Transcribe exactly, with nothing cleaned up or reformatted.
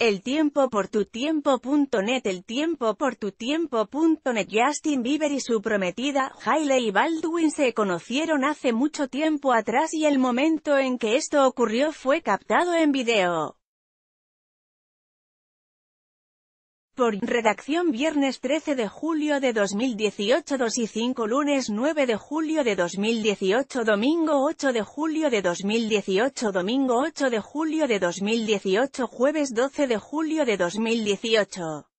El tiempo por tu tiempo punto net. El tiempo por tu tiempo punto net. Justin Bieber y su prometida, Hailey Baldwin, se conocieron hace mucho tiempo atrás y el momento en que esto ocurrió fue captado en video. Por redacción viernes trece de julio de dos mil dieciocho dos y cinco lunes nueve de julio de dos mil dieciocho domingo ocho de julio de dos mil dieciocho domingo ocho de julio de dos mil dieciocho jueves doce de julio de dos mil dieciocho.